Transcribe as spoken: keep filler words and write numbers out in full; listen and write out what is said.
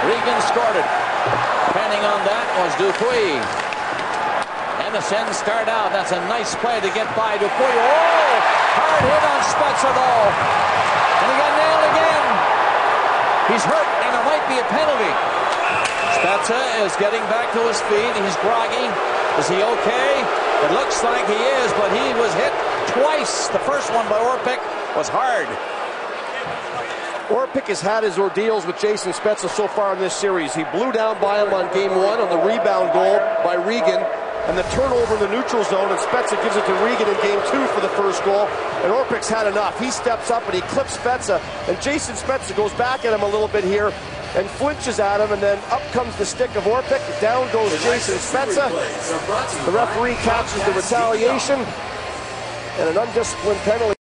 Regan scored it. Depending on that was Dupuis. M S N start out. That's a nice play to get by Dupuis. Oh! Hard hit on Spezza though. And he got nailed again. He's hurt and there might be a penalty. Spezza is getting back to his feet. He's groggy. Is he okay? It looks like he is, but he was hit twice. The first one by Orpik was hard. Orpik has had his ordeals with Jason Spezza so far in this series. He blew down by him on game one on the rebound goal by Regan, and the turnover in the neutral zone, and Spezza gives it to Regan in game two for the first goal, and Orpik's had enough. He steps up and he clips Spezza, and Jason Spezza goes back at him a little bit here and flinches at him, and then up comes the stick of Orpik. Down goes Jason Spezza. The referee catches the retaliation and an undisciplined penalty.